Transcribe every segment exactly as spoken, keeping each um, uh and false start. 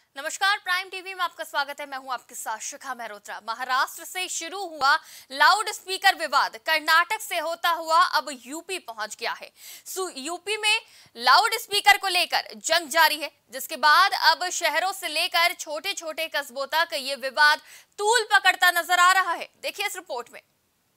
नमस्कार, prime TV में आपका स्वागत है। मैं हूं आपके साथ शिखा मेहरोत्रा। महाराष्ट्र से शुरू हुआ लाउड स्पीकर विवाद कर्नाटक से होता हुआ अब यूपी पहुंच गया है। यूपी में लाउड स्पीकर को लेकर जंग जारी है, जिसके बाद अब शहरों से लेकर छोटे छोटे कस्बों तक ये विवाद तूल पकड़ता नजर आ रहा है। देखिए इस रिपोर्ट में।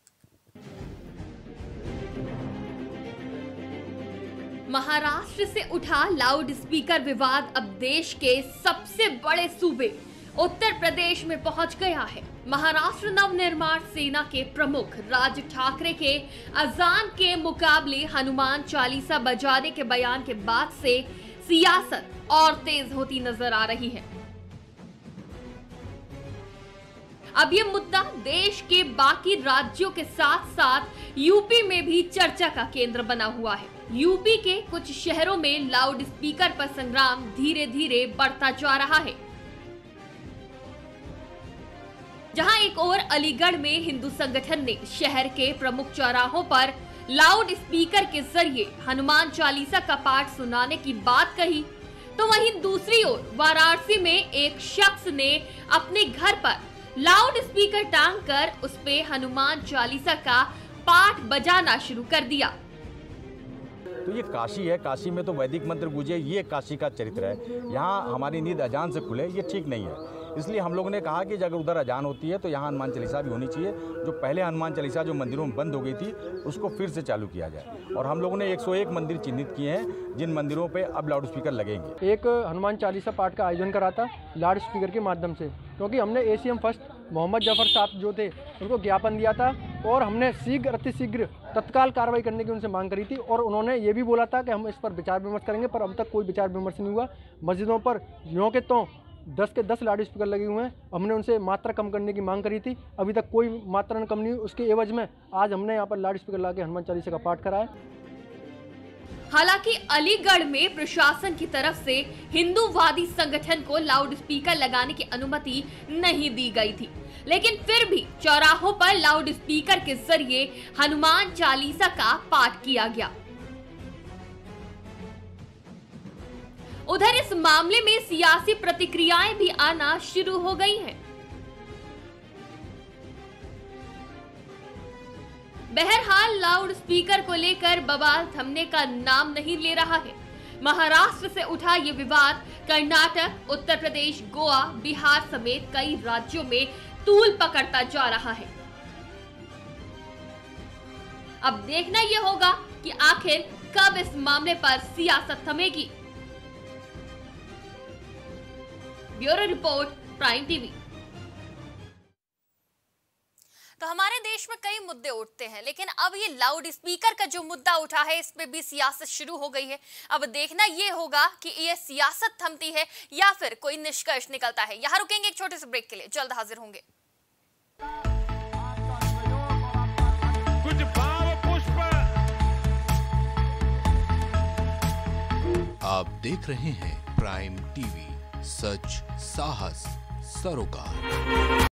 महाराष्ट्र से उठा लाउड स्पीकर विवाद अब देश के सबसे बड़े सूबे उत्तर प्रदेश में पहुंच गया है। महाराष्ट्र नवनिर्माण सेना के प्रमुख राज ठाकरे के अजान के मुकाबले हनुमान चालीसा बजाने के बयान के बाद से सियासत और तेज होती नजर आ रही है। अब ये मुद्दा देश के बाकी राज्यों के साथ साथ यूपी में भी चर्चा का केंद्र बना हुआ है। यूपी के कुछ शहरों में लाउड स्पीकर पर संग्राम धीरे धीरे बढ़ता जा रहा है। जहां एक ओर अलीगढ़ में हिंदू संगठन ने शहर के प्रमुख चौराहों पर लाउड स्पीकर के जरिए हनुमान चालीसा का पाठ सुनाने की बात कही, तो वहीं दूसरी ओर वाराणसी में एक शख्स ने अपने घर पर लाउड स्पीकर टांग कर उस पे हनुमान चालीसा का पाठ बजाना शुरू कर दिया। तो ये काशी है, काशी में तो वैदिक मंत्र गूंजे, ये काशी का चरित्र है। यहाँ हमारी नींद अजान से खुले, ये ठीक नहीं है। इसलिए हम लोगों ने कहा कि अगर उधर अजान होती है तो यहाँ हनुमान चालीसा भी होनी चाहिए। जो पहले हनुमान चालीसा जो मंदिरों में बंद हो गई थी, उसको फिर से चालू किया जाए। और हम लोगों ने एक सौ एक मंदिर चिन्हित किए हैं जिन मंदिरों पे अब लाउड स्पीकर लगेंगे। एक हनुमान चालीसा पाठ का आयोजन करा था लाउड स्पीकर के माध्यम से, क्योंकि हमने एसीएम फर्स्ट मोहम्मद जफर साहब जो थे उनको ज्ञापन दिया था और हमने शीघ्र अतिशीघ्र तत्काल कार्रवाई करने की उनसे मांग करी थी। और उन्होंने ये भी बोला था कि हम इस पर विचार विमर्श करेंगे, पर अब तक कोई विचार विमर्श नहीं हुआ। मस्जिदों पर यों के तो दस के दस लाउड स्पीकर लगे हुए हैं। हमने उनसे मात्रा कम करने की मांग करी थी, अभी तक कोई मात्रा कम नहीं हुई। उसके एवज में आज हमने यहाँ पर लाउड स्पीकर ला के हनुमान चालीसा का पाठ कराया। हालांकि अलीगढ़ में प्रशासन की तरफ से हिंदूवादी संगठन को लाउड स्पीकर लगाने की अनुमति नहीं दी गई थी, लेकिन फिर भी चौराहों पर लाउड स्पीकर के जरिए हनुमान चालीसा का पाठ किया गया। उधर इस मामले में सियासी प्रतिक्रियाएं भी आना शुरू हो गई हैं। बहरहाल लाउड स्पीकर को लेकर बवाल थमने का नाम नहीं ले रहा है। महाराष्ट्र से उठा ये विवाद कर्नाटक, उत्तर प्रदेश, गोवा, बिहार समेत कई राज्यों में तूल पकड़ता जा रहा है। अब देखना यह होगा कि आखिर कब इस मामले पर सियासत थमेगी। Bureau report, prime TV. तो हमारे देश में कई मुद्दे उठते हैं, लेकिन अब ये लाउड स्पीकर का जो मुद्दा उठा है, इस पे भी सियासत शुरू हो गई है। अब देखना ये होगा कि ये सियासत थमती है या फिर कोई निष्कर्ष निकलता है। यहाँ रुकेंगे एक छोटे से ब्रेक के लिए, जल्द हाजिर होंगे। कुछ भाव पुष्प। आप देख रहे हैं प्राइम टीवी, सच साहस सरोकार।